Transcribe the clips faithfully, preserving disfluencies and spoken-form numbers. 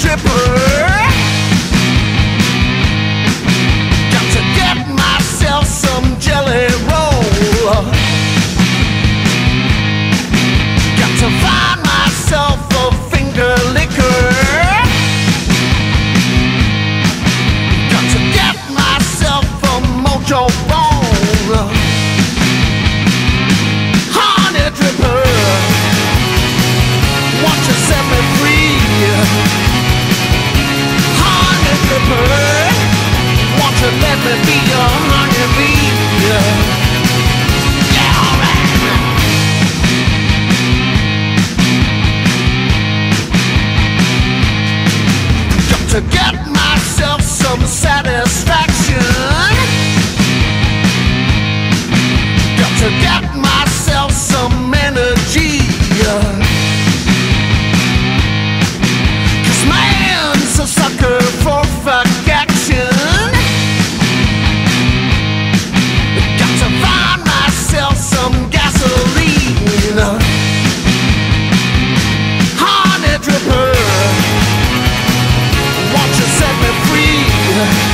Honeydripper. Got to get myself some jelly roll. Got to find myself a finger liquor. Got to get myself a mojo bone. Honeydripper, won't you set me free? Honeydripper, won't you let me be your honeybee? Yeah, alright. Got to get myself some satisfaction. Got to get myself some energy. Cause man's a sucker for fuck action. Got to find myself some gasoline. Honeydripper, won't you set me free?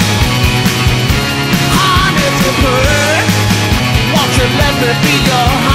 Honeydripper, won't you let me be your honey?